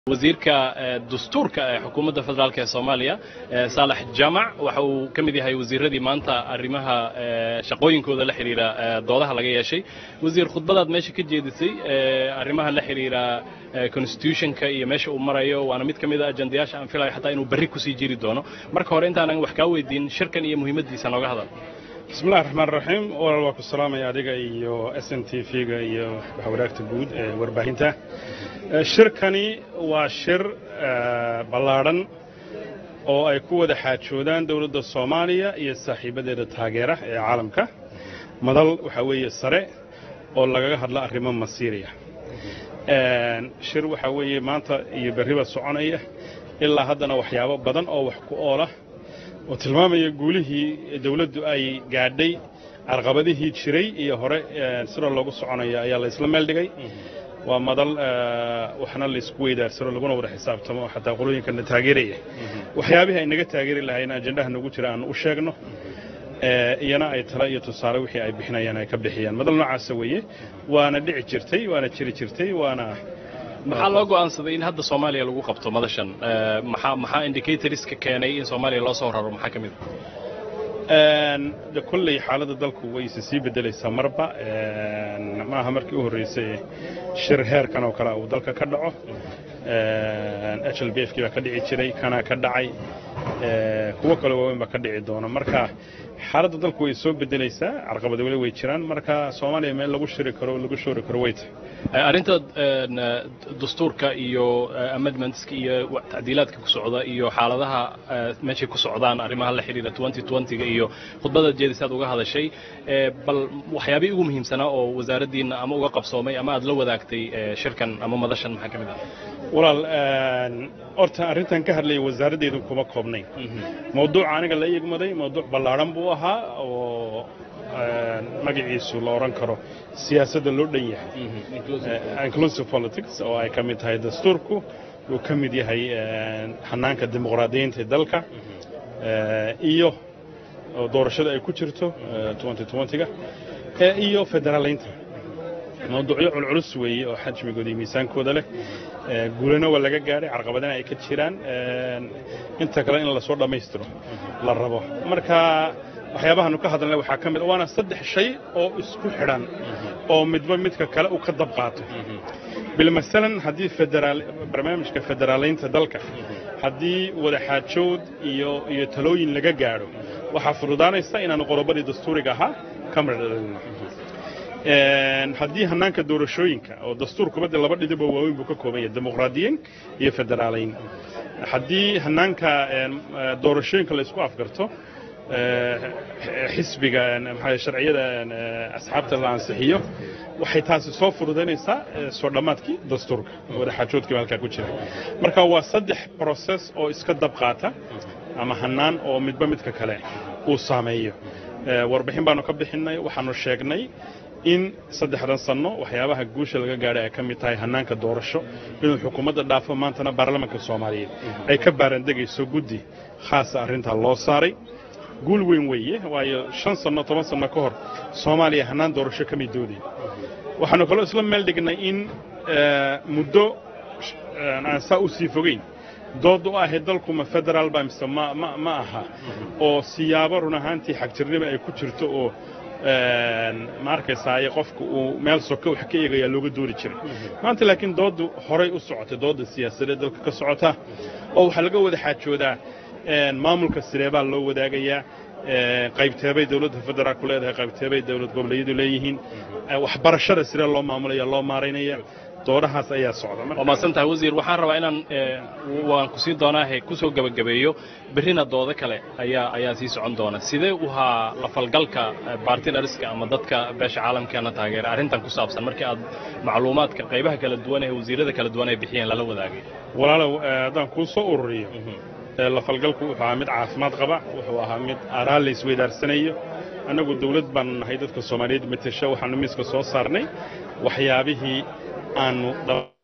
wasiirka dastuurka ee xukuumadda federaalka ee Soomaaliya Saalax Jaamac waxa uu ka mid yahay wasiiradii maanta arrimaha shaqooyinkooda la xiriira doodaha laga yeeshay wasiir khudbadaad meesha ka jeedisay arrimaha la xiriira constitutionka iyo meesha uu marayo waana mid kamid ah ajandayaasha aan filayo xataa inuu bari ku sii jiri doono marka hore intaan wax ka weydiin shirkan iyo muhiimadiisa nooga hadal بسم الله الرحمن الرحيم والله السلام يا أديك إيو SNT فيجا إيو حوارات جود ورباهنته شركني وشر بلارن أو أيكو ده حاجودان دولة الصومالية يسحب ده التاجرة عالمك مدل وحوي السرع أو لقى هذا الأرقام مصيرية شر وحوي مانتا يبرهب الصعنية إلا هذا وحياه بدن أو وحكو أوله وتلمام يقوله دولة أي قاعدي عرقبته شري يهرى سر الله قصعنا يا الإسلام مالدقي ومدل وحنا الإسكويد سر الله قلنا ورحساب تمام حتى يقولون كنا تاجرية وحيابها إنك تاجر اللي هنا أجندها نقول ترى أن أشجعنا ينا أي ترى يتصارع وحي أي بحنا ينا كبحيان مدل نوع سوية وأنا دعي شرتي وأنا شري شرتي وأنا maxaa loo go'aansaday in hadda Soomaaliya lagu qabto madashan maxaa indicators ka keenay in Soomaaliya loo soo raro maxaa kamid ah kulli xaaladda dalku way sii bedelaysaa marba ma aha markii u horeysay shir heerkan oo kale uu dalka ka dhaco HLBF ka dhici jiray kana ka dhacay kuwa kale waaweyn ba ka dhici doona marka xaaladda dalku way soo bedelaysaa carqabado wali way jiraan marka Soomaaliya meel lagu shiri karo way arinta dastuurka iyo amendments iyo tacdiilaadka ku socda iyo xaaladaha meesha ku socdaan arrimaha la xiriira 2020 iyo khudbada jeedisaad uga hadashay bal waxyaabii ugu muhiimsanaa oo wasaaradiina ama uga qabsoomay ama aad la wadaagtay shirkan ama madashan maxaa kamid ah walaal horta arrintan ka hadlay wasaaraddeedu kuma koobnay mawduuca aniga la eegmaday mawduuc ballaaran buu ahaa oo magaciisu la oran karo siyaasadda loo dhan yahay inclusive politics oo ay ka mid tahay dastuurku uu ka mid yahay xanaanka dimuqraadiyiinta dalka iyo doorashada ay ku jirto 2020ga iyo federaaleynta mawduucyo culculus weeye oo xajmigooda iyo miisaankooda leh guulana waa laga gaaray carqabadana ay ka jiraan inta kale in la soo dhammaystiro la rabo marka waxyaabahan ka hadalnay waxa kamid waana saddex shay oo isku xidhan oo midba midka kale uu ka dab qaato bil masalan hadii barnaamijka federaaleynta dalka hadii wada xaajood iyo talooyin laga gaaro waxa fududaanaysa inaan qodobadii dastuuriga ahaa kamradalno hadii hanaanka doorashooyinka oo dastuurku bad laba dhidib oo waaweyn buu ka kooban yahay dimuqraadiyiin iyo federaaleyn hadii hanaanka doorashooyinka la isku afgarto xisbiga maxay sharciyada asxaabta la ansixiyo waxay taasi soo fududeynaysaa soo dhamaadkii dastuurka wada xaajoodkii halka ku jira marka waa saddex process oo iska dab qaata ama hanaan oo midba midka kale uu saameeyo warbixin baanu ka bixinay waxaanu sheegnay in saddexdan sano waxyaabaha guusha laga gaaray ay ka mid tahay hanaanka doorasho inuu xukuumadda dhaafo maantana baarlamaanka Soomaaliyeed ay ka baarandegayso guddi khaas ah arrinta loo saaray guul weyn weeye waayo 5 sano 10 sano ka hor Soomaaliya hanaan doorasho ka mid doodey waxaanu kaloo isla meel dhignay in muddo aan saa u sii fogeyn dood u ah dalku ma federal ba mise ma aha oo siyaabo run ahaantii xagjirnimo ay ku jirto oo markaysaa qofku uu meel soko wax ka eegaya looga doori jiray maanta laakiin doodu horay u socotay dooda siyaasadeed dalka ka socota oo waxa laga wada xaajoodaa maamulka sireebaa loo wadaagayaa qaybteebay dawladda federaalku leedahay qaybteebay dawlad goboleedyadu leeyihiin waxbarashada sire loo maamulaya loo maareynaya doorahaas ayaa socda oo maasantahay wasiir waxaan rabaa inaan waan ku sii doonaa ku soo gabagabeeyo berrina dooda kale ayaa sii socon doona sidee u haa la falgalka partnerska ama dadka beesha caalamkana taageera arrintan ku saabsan markii aad macluumaadka qaybaha kala duwan ee wasiirada kala duwan ay bixiyeen lala wadaagay walaalow hadaan ku soo ururiyo la falgalku wuxuu ahaa mid caafimaad qaba wuxuu ahaa mid aaraal la isweydaaranayo anagu dawlad baan nahay dadka Soomaaliyeed matasha waxaanu miiska soo saarnay waxyaabihii aanu